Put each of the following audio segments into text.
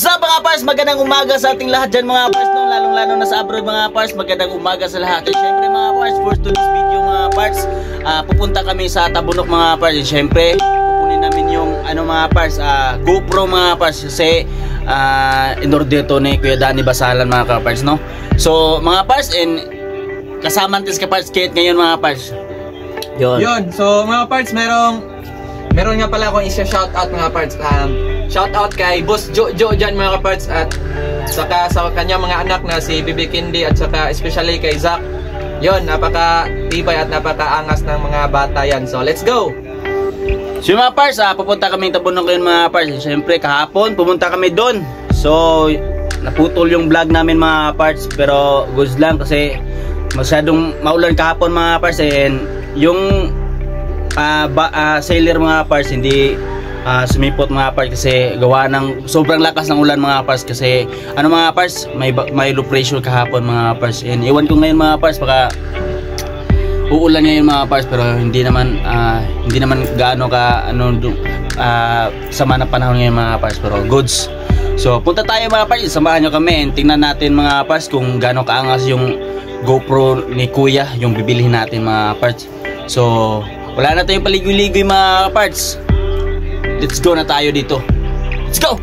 Sa mga pars, magandang umaga sa ating lahat dyan mga pars, no? Lalong-lalo na sa abroad mga pars, magandang umaga sa lahat. At syempre mga pars, for today's video mga pars, pupunta kami sa Tabunok mga pars. At syempre, kukunin namin yung mga pars, GoPro mga pars, kasi in-order to ni Kuya Danny Basalan mga kapars, no? So mga pars, and kasama natin sa kapars Kate ngayon mga pars. Yun. So mga pars, meron nga pala akong isa-shoutout mga parts. Shoutout kay Boss Jojo dyan mga kaparts, at saka sa kanyang mga anak na si Bibi Kindi, at saka especially kay Zach. Yun, napaka-tibay at napaka-angas ng mga bata yan. So let's go! So mga parts, pupunta kami Tabunok ngayon mga parts. Siyempre kahapon pumunta kami doon. So naputol yung vlog namin mga parts, pero goods lang kasi masyadong maulan kahapon mga parts. And yung sailor mga parts hindi sumipot mga parts kasi gawa ng sobrang lakas ng ulan mga parts. Kasi mga parts, may low pressure kahapon mga parts. And iwan ko ngayon mga parts, baka uulan ngayon mga parts, pero hindi naman gaano ka sama na panahon ngayon mga parts, pero goods. So punta tayo mga parts, samahan nyo kami and tingnan natin mga parts kung gaano kaangas yung GoPro ni Kuya, yung bibilihin natin mga parts. So wala na tayong paligoy-ligoy mga parts. Let's go na tayo dito. Let's go!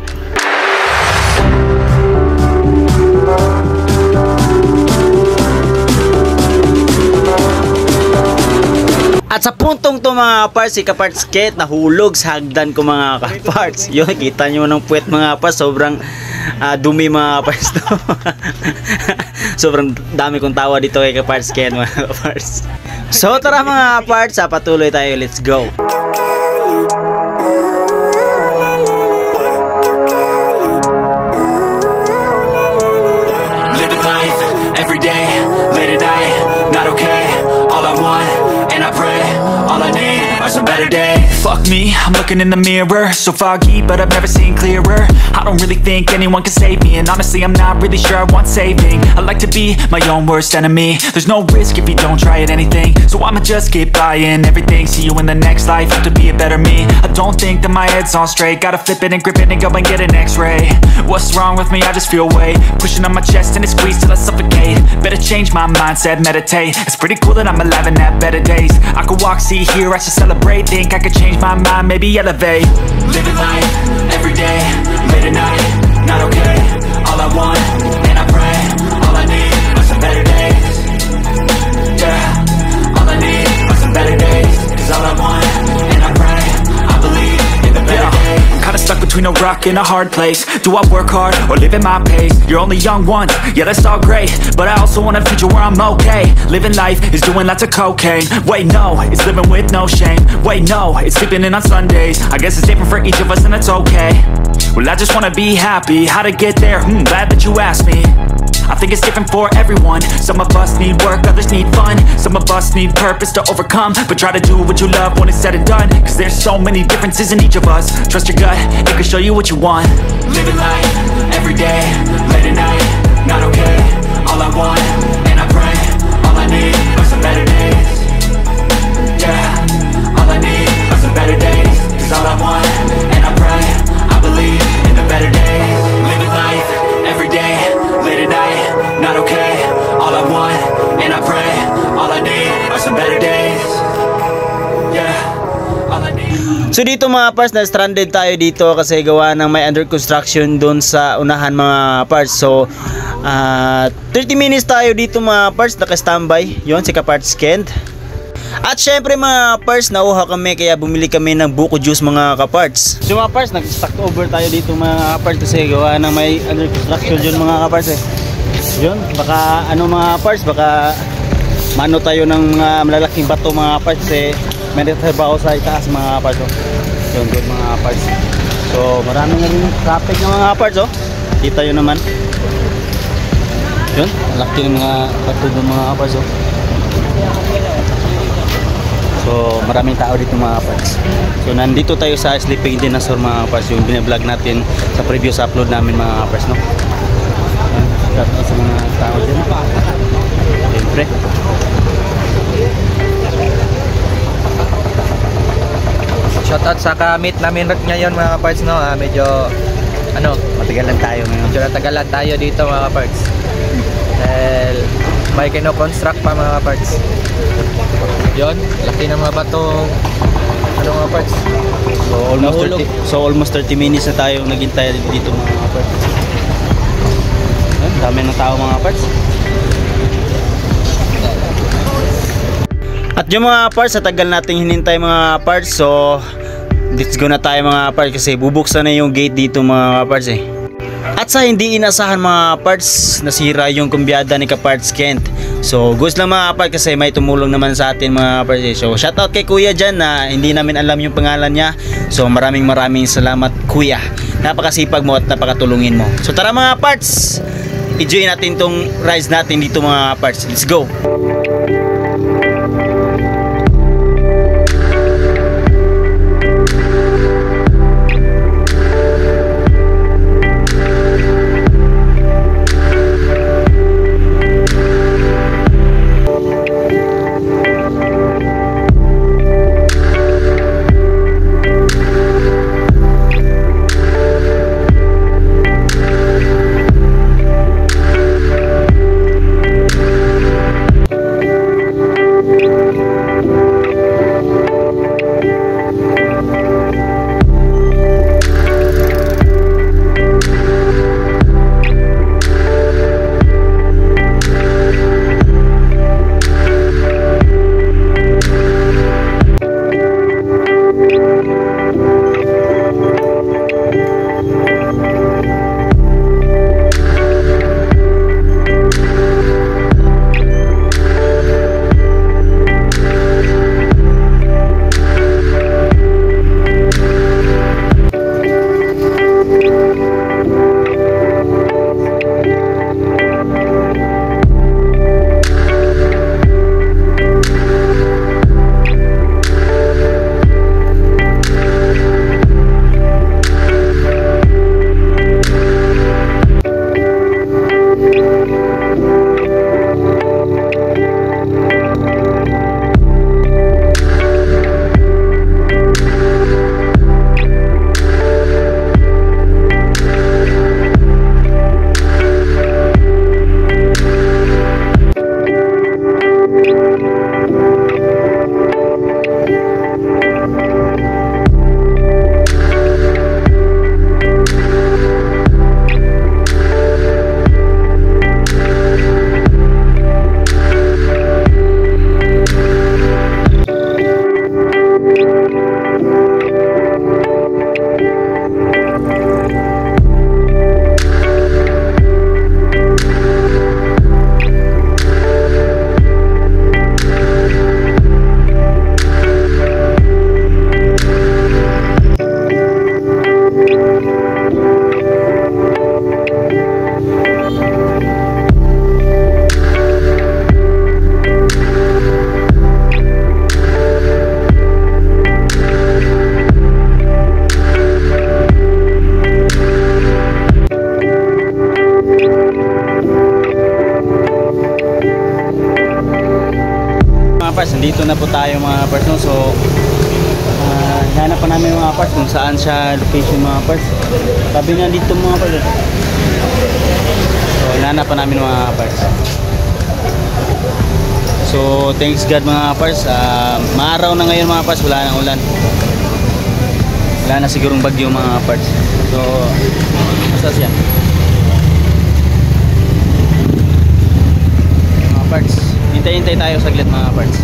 At sa puntong to mga parts, si Kaparts Kate nahulog sa hagdan ko mga kaparts. Yun, kita nyo ng puwet mga parts. Sobrang dumi mga parts to. Sobrang dami kong tawa dito kay Kaparts Kate mga kaparts. So tara mga parts, patuloy tayo. Let's go! Some better days. Fuck me, I'm looking in the mirror, so foggy, but I've never seen clearer. I don't really think anyone can save me, and honestly I'm not really sure I want saving. I like to be my own worst enemy. There's no risk if you don't try at anything, so I'ma just keep buying everything. See you in the next life, have to be a better me. I don't think that my head's on straight, gotta flip it and grip it and go and get an x-ray. What's wrong with me? I just feel weight pushing on my chest and it squeezes till I suffocate. Better change my mindset, meditate. It's pretty cool that I'm alive and have better days. I could walk, see, hear, I should celebrate. Think I could change my mind, maybe elevate. Living life, every day, late at night, not okay. All I want, and I pray, all I need are some better days. Yeah, all I need are some better days. Cause all I want, and I pray, I believe in the better days. I'm kinda stuck between a rock and a hard place. Do I work hard, or live at my pace? You're only young once, yeah that's all great, but I also want a future where I'm okay. Living life is doing lots of cocaine. Wait no, it's living with no shame. Wait no, it's sleeping in on Sundays. I guess it's different for each of us and that's okay. Well I just wanna be happy. How to get there? Glad that you asked me. I think it's different for everyone. Some of us need work, others need fun. Some of us need purpose to overcome. But try to do what you love when it's said and done. Cause there's so many differences in each of us. Trust your gut, it can show you what you want. Living life, every day, late at night, not okay. All I want, and I pray, all I need are some better days. Yeah, all I need are some better days. Cause all I want, and I pray, I believe in the better days. Living life, every day, late at night, not okay. All I want, and I pray, all I need are some better days. Yeah, all I need. So dito mga parts, na stranded tayo dito kasi gawa ng may under construction doon sa unahan mga parts. So 30 minutes tayo dito mga parts, naka-standby. Yun si Kaparts Kent. At syempre mga parts, nauha kami kaya bumili kami ng buko juice mga kaparts. So mga parts, nag-stock over tayo dito mga kaparts kasi gawa ng may under construction dyan mga kaparts eh. Yun, baka mga parts, baka mano tayo ng mga malalaking bato mga parts eh. May trabaho sa itaas mga kaparts oh. Yun, good mga kaparts. So marami na rin traffic ng mga kaparts oh. Kita yun naman. Yun, laki ng mga bato ng mga kaparts oh. So maraming tao dito mga kaparts. So nandito tayo sa Sleeping Dinosaur mga kaparts, yung binablog natin sa previous upload namin mga kaparts no. Shout out sa mga tao dyan. Siyempre Shoutout sa ka-meet namin ngayon mga kaparts no. Medyo ano, Matagalan tayo ngayon. medyo natagalan tayo dito mga kaparts. Dahil may kino-construct pa mga kaparts. Yun, laki ng mga batong ano mga kaparts. Nahulog. So almost 30 minutes na tayo naghintay dito mga parts. Dami ng tao mga parts. At yung mga parts, sa tagal nating hinintay mga parts, so let's go na tayo mga parts kasi bubuksan na yung gate dito mga parts eh. At sa hindi inasahan mga parts, nasira yung kumbyada ni Kaparts Kent. So gusto lang mga parts kasi may tumulong naman sa atin mga parts eh. So shoutout kay kuya dyan na hindi namin alam yung pangalan niya. So maraming salamat kuya. Napakasipag mo at napakatulungin mo. So tara mga parts, enjoy natin tong rides natin dito mga parts. Let's go! Dito na po tayo mga parts, no? So hanap pa namin mga parts kung saan siya location mga parts. Sabi niya dito mga parts. So hanap pa namin mga parts. So thanks God mga parts, maaraw na ngayon mga parts, wala nang ulan. Wala na sigurong bagyo mga parts. So asa siya mga parts, hintay-hintay tayo saglit mga parts.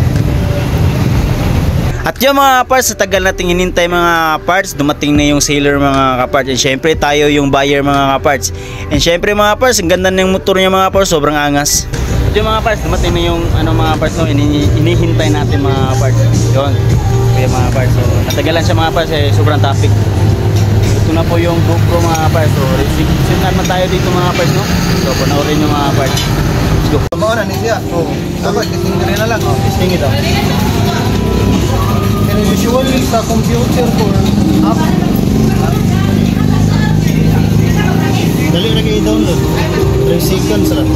At yung mga parts, sa tagal nating hinintay mga parts, dumating na yung sailor mga kaparts. And syempre tayo yung buyer mga kaparts. And syempre mga parts, ang ganda ng motor niya mga parts, sobrang angas. At yung mga parts, dumating na yung mga parts, no, inihintay natin mga parts. Yun, kaya mga parts. So natagalan siya mga parts, sobrang traffic. Ito na po yung GoPro mga parts. So resume naman tayo dito mga parts, no. So panoorin yung mga parts. Let's go. Mauna ni siya. Dapat testing na lang. Testing ito. Usually sa computer for app. Dali lagi i-download. 3 seconds lang.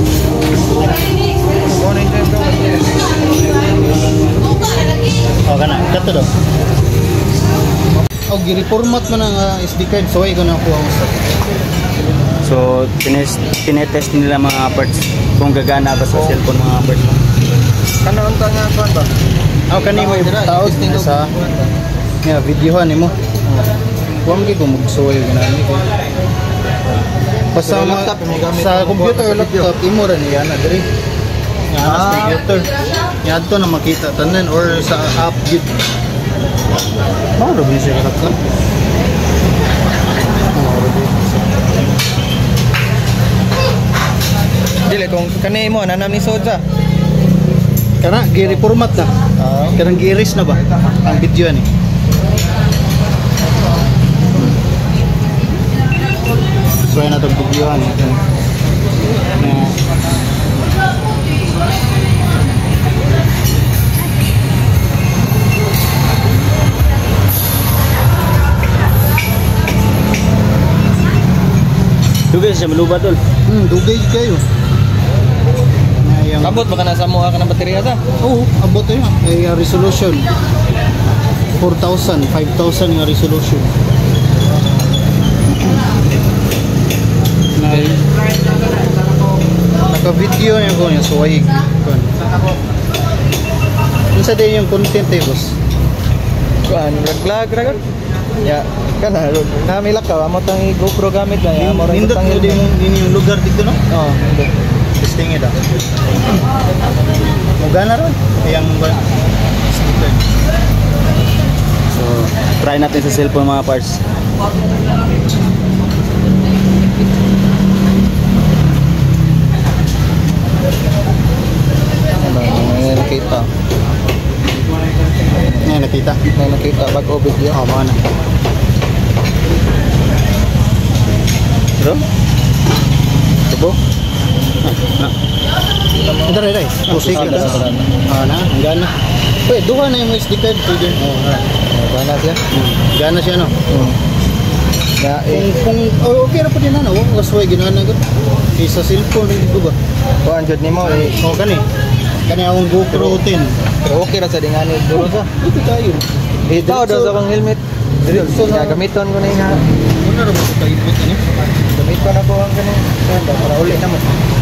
Oh, kana. Kato do. O gi-reformat man ang SD card so ay ko na kuha sa. So, tinetest nila mga parts kung gagana ba sa cellphone mga parts. Kanaon ta nga kuan ba? Aw kani mo taos sa videohan nimo. Kuwang gi ko magsuway ginani ko. Basta sa computer laptop imo ra niya na diri. Nga sa computer. Yadto na makita tanan or sa app gid. Mao ra siya laptop. Dili kung kanay mo nanam ni Soja. Kana gi-reformat na. Karang gi-erase na ba ang video ni? So yan na itong videohan. Dugay siya maluba tol. Dugay kayo. Kabot baka nasa mo ka ng baterya sa? Oo, abot yun. Ay, resolution. 4,000, 5,000 yung resolution. Naka-video niya ko niya, suwayig. Ano sa din yung content eh, boss? Kuan, vlog ra. Ya, kana namilak ka amo tang GoPro gamit na ya, mo ra Nindot tang mo din yung lugar dito, no? Oh, nindot. Testing it, Mugana ron. Yang sticker. So, try natin sa cellphone mga parts. May nakita. Ngayon, nakita. May nakita bago video. Oo, mga na. Pero? Tubo? Ito rin, pusik ka. Na, gana. Pwede, duha na yung SD card. Pwede. Gana siya. Gana siya, no? Ya, Okay na po din, ano? Kasway, ginawa na ko. Sa cellphone, rin ko ba? kuan jud nimo Oo, kani. Kani akong GoPro 10. pero okay ra sa dingani duro sa. Ito tayo. Ito daw sa kang helmet. Diretso na. Gamiton ko na nga. Muna rin mo sa taibot, ano? Gamiton ako ang kaning para uli naman.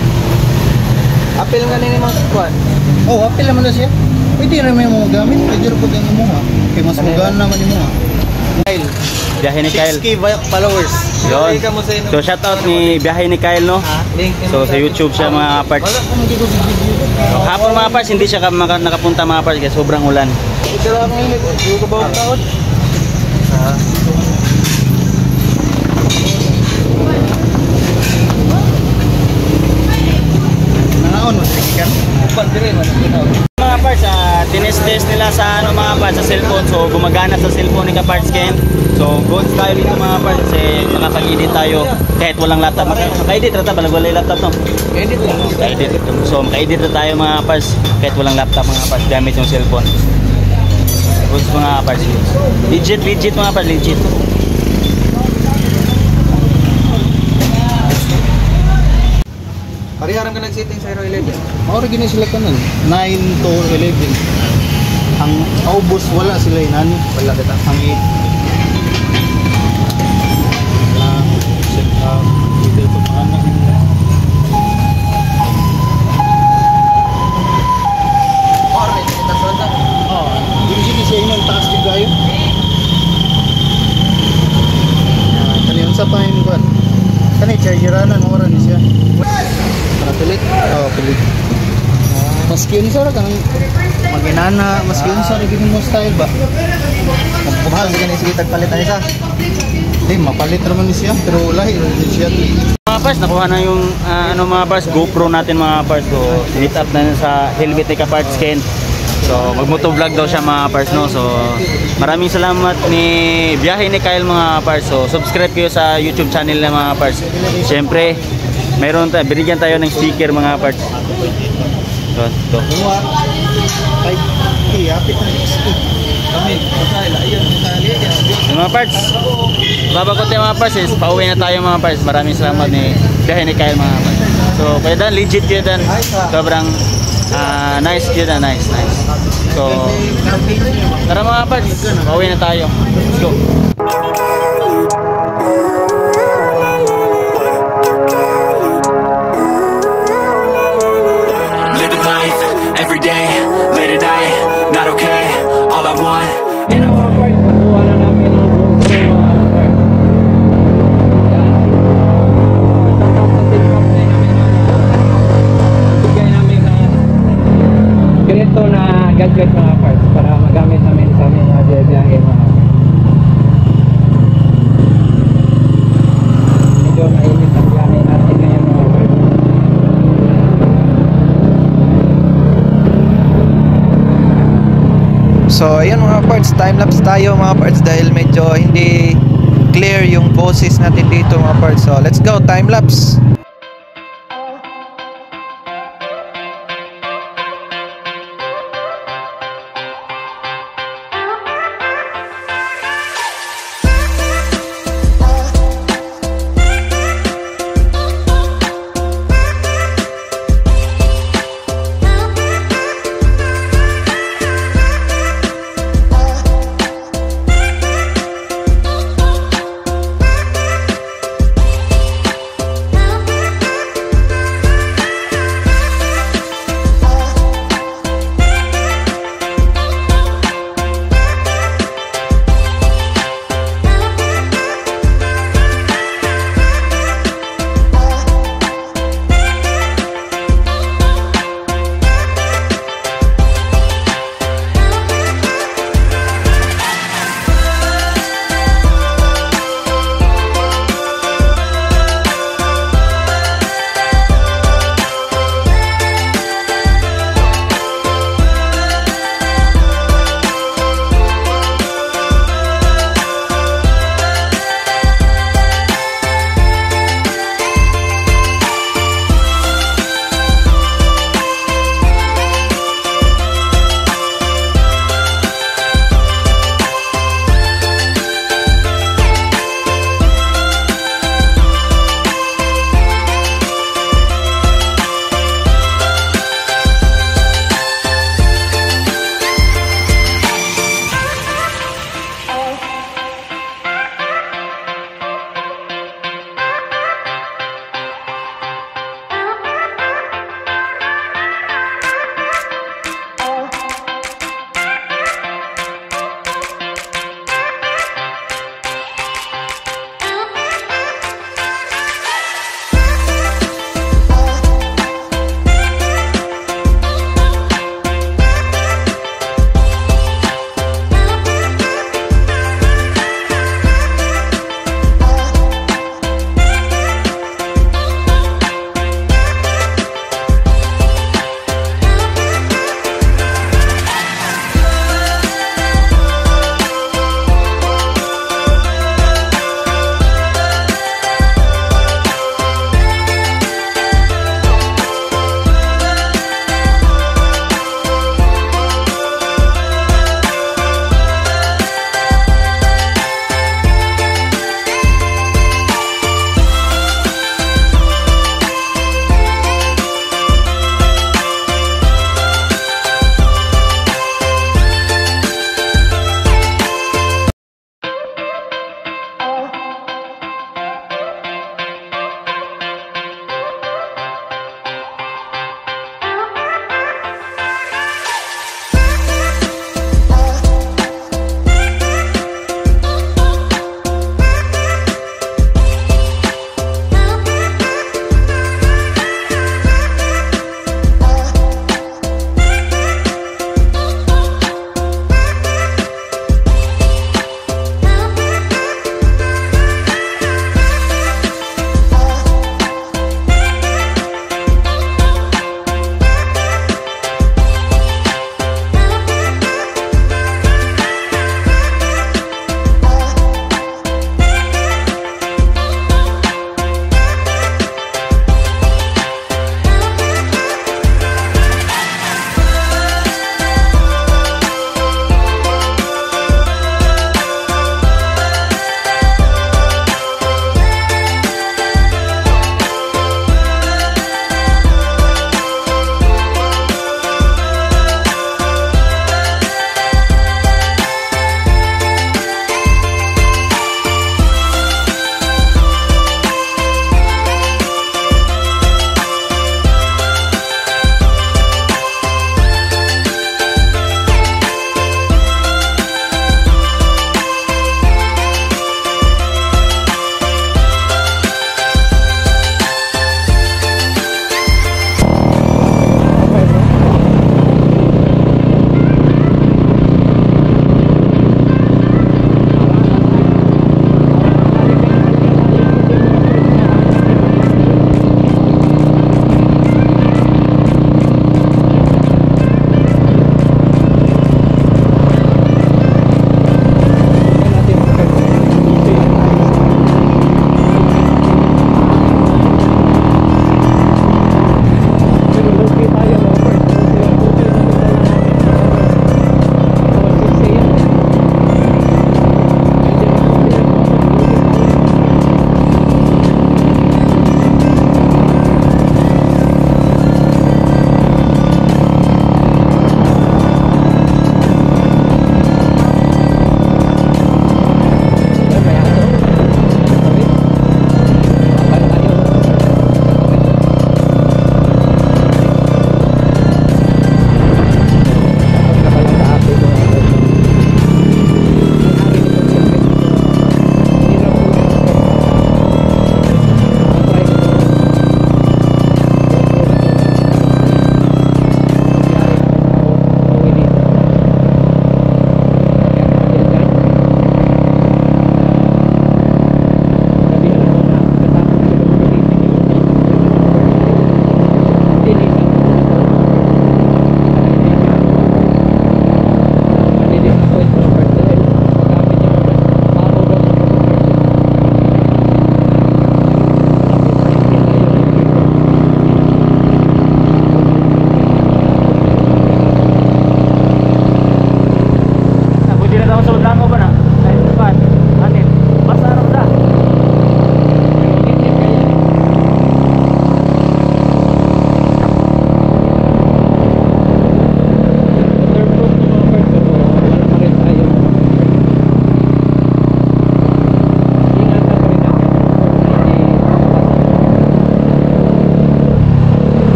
Apil nga ni mga kuan. Oh, apil naman na siya. Pwede rin may mga gamit. Pwede rin po kang imuha. Kaya mas magana naman imuha. Kyle. Biyahe ni Kyle. 6K followers. Yun. So, shoutout ni Biyahe ni Kyle, no? So, sa YouTube siya mga parts. Wala kung hindi ko sa video. So, hapon mga parts, hindi siya nakapunta mga parts kasi sobrang ulan. Ito ang helmet. Yung kabawang taon. Nangaon, mas tikikan. Upan dire man. Mga parts, tinest-test nila sa mga parts sa cellphone. So, gumagana sa cellphone ni Kaparts Ken. So, good tayo dito mga parts kasi makapag-edit tayo kahit walang laptop. Maka-edit na tayo, balag wala yung laptop, no? Edit lang. Maka-edit. So, maka-edit na tayo mga parts kahit walang laptop mga parts gamit yung cellphone. Good mga parts. Legit mga parts, legit. Pariharam ka nag-setting sa 011. Maura gini sila kanan. 9 to 11. Ang aubos wala sila inani. Wala kita. Ang 8. Set up. Dito ito mga anak. Or kita sonda. Oh, hindi siya yung taas juga yun. Kani unsa pa yung kuan? Kani chargeranan ora ni siya. Para pilit. Oh, pilit. Maski unsa ra kanang maginana, maski unsa ra gid mo style ba? Mahal sa ganun sige tagpalitan isa. Di mapalit ra man ni siya pero lahi ra ni siya. Mga parts, nakuha na yung mga parts, GoPro natin mga parts. So, sinit up na sa helmet ni Kaparts Ken. So, mag-motovlog daw siya mga parts, no? So, maraming salamat ni Biyahe ni Kyle mga parts. So, subscribe kayo sa YouTube channel na mga parts. Siyempre, mayroon tayo, binigyan tayo ng sticker mga parts. So, ito. Mga 5K, apit na 6K. Kami, masala ayun, masali yan. Yung mga parts, babakot yung mga parts is, pauwi na tayo mga parts. Maraming salamat ni Biyahe ni Kyle mga parts. So, kaya Dan, legit yun Dan. Sobrang nice yun Dan, nice. So, tara mga parts, pauwi na tayo. Let's go. Living life, every day, late at night, not okay, all I want. Yan ang mga parts, nakuha na namin ang buong crew, mga parts. Yan. Tapos sa TikTok na namin bigay namin na ganito na gadget mga parts para magamit namin sa aming mga biyahe mga parts. Medyo mainit ang biyahe natin ngayon mga parts. So ayun mga parts, time-lapse tayo mga parts dahil medyo hindi clear yung boses natin dito mga parts. So let's go, time-lapse!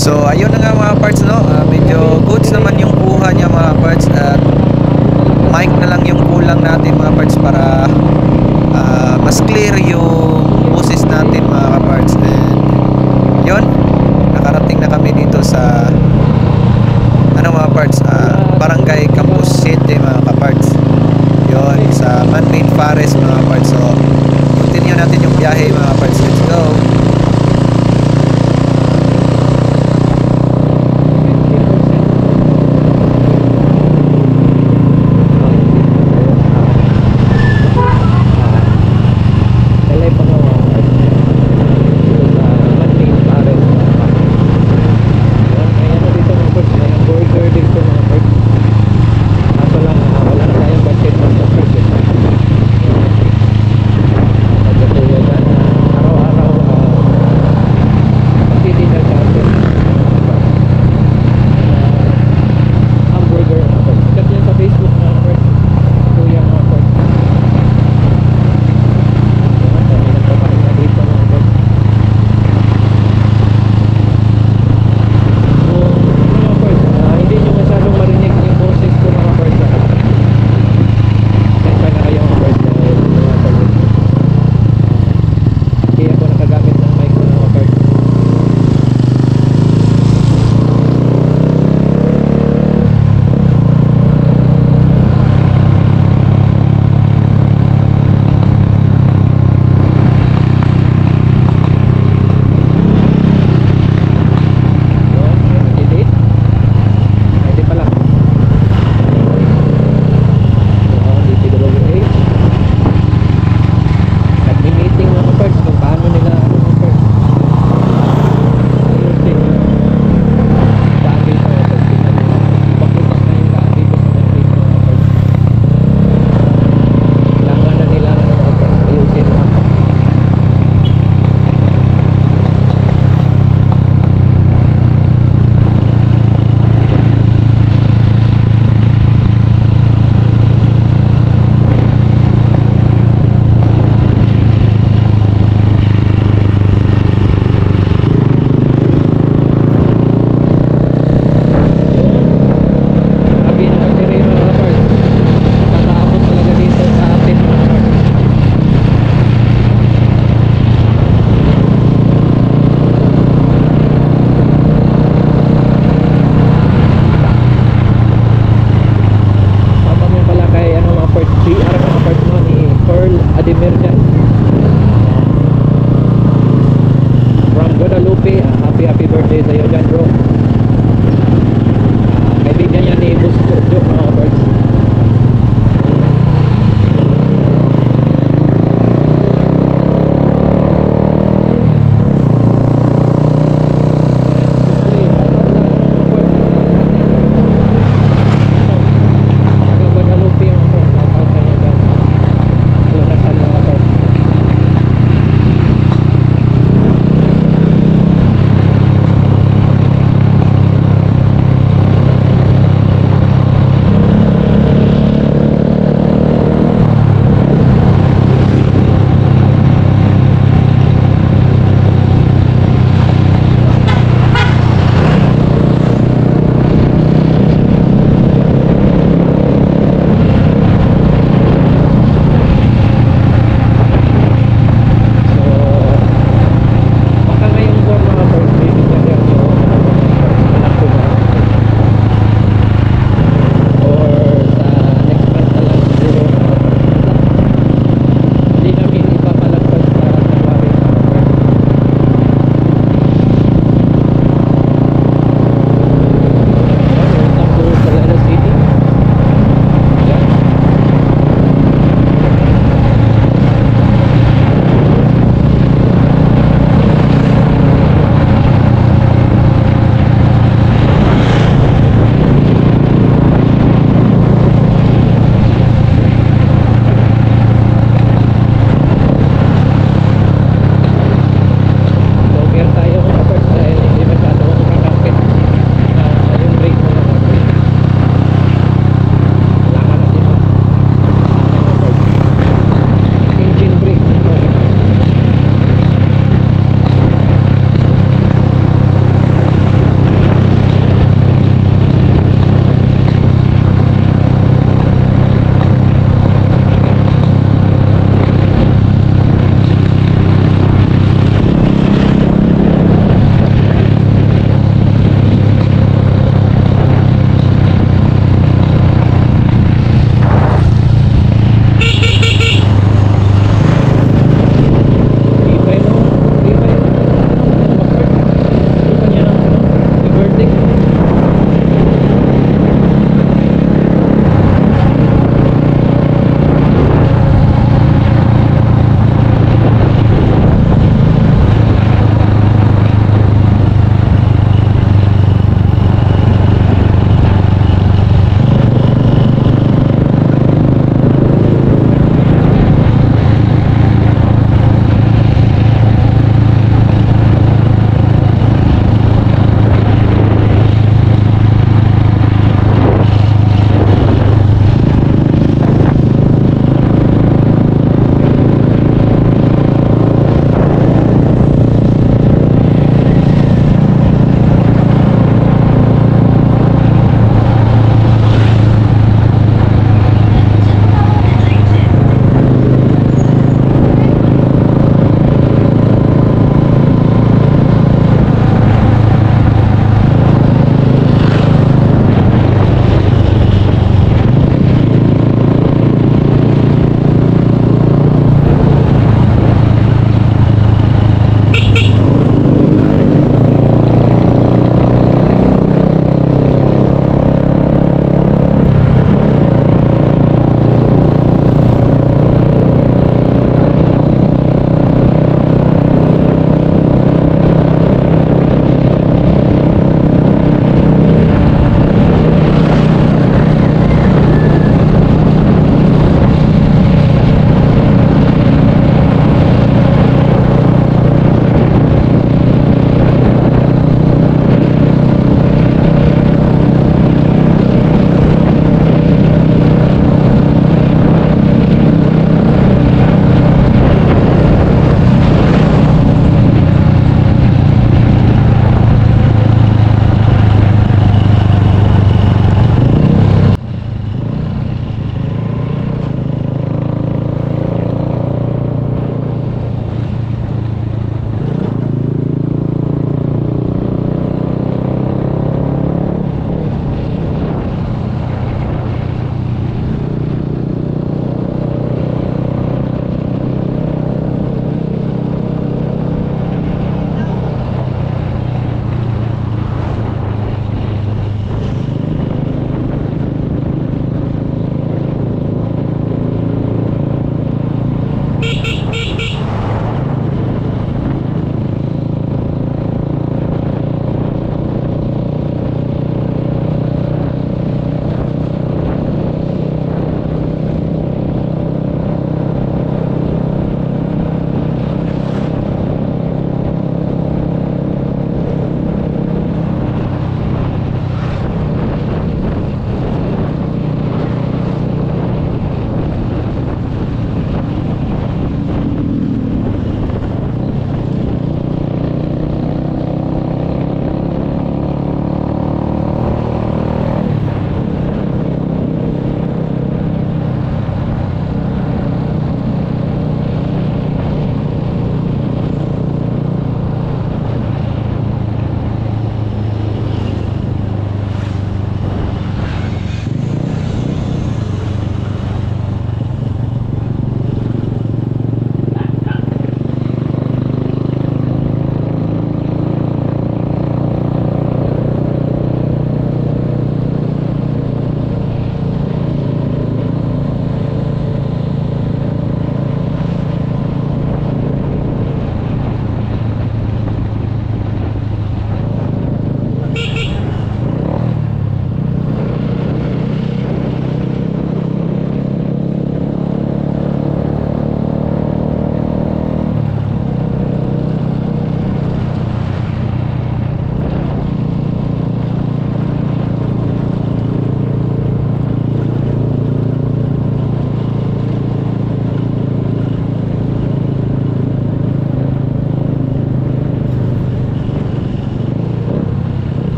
So ayun na nga mga parts, no. Medyo goods naman yung kuha niya mga parts, at mic na lang yung kulang natin mga parts para mas clear yung boses natin mga parts. And yun, nakarating na kami dito sa mga parts, Barangay Campus City mga kaparts. Yun, sa man-made forest mga parts. So continue natin yung biyahe mga parts. Let's go.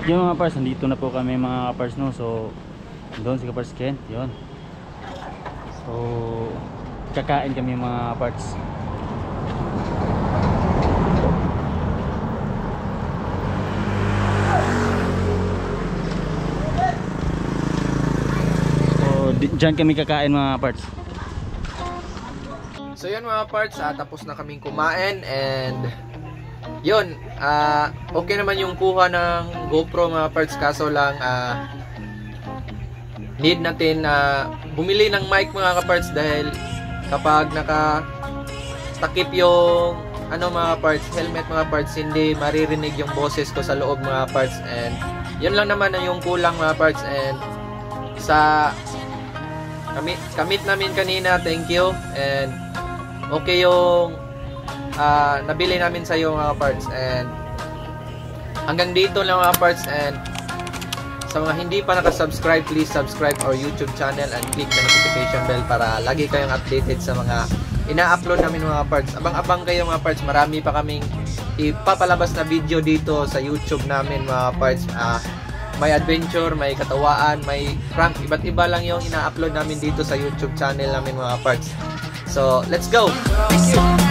Yung mga parts, nandito na po kami mga parts, no. So doon si Parts Ken, yun. So kakain kami mga parts. So diyan kami kakain mga parts. So yun mga parts, tapos na kaming kumain and yun, okay naman yung kuha ng GoPro mga parts, kaso lang need natin bumili ng mic mga kaparts, dahil kapag naka-takip yung mga parts, helmet mga parts, hindi maririnig yung boses ko sa loob mga parts. And yun lang naman yung kulang mga parts. And sa kamit namin kanina, thank you. And okay yung nabili namin sa iyo mga parts. And hanggang dito lang mga parts. And sa mga hindi pa nakasubscribe, please subscribe our YouTube channel and click the notification bell para lagi kayong updated sa mga ina-upload namin mga parts. Abang-abang kayo mga parts, marami pa kaming ipapalabas na video dito sa YouTube namin mga parts. May adventure, may katawaan, may prank, iba't iba lang yung ina-upload namin dito sa YouTube channel namin mga parts. So let's go! Thank you!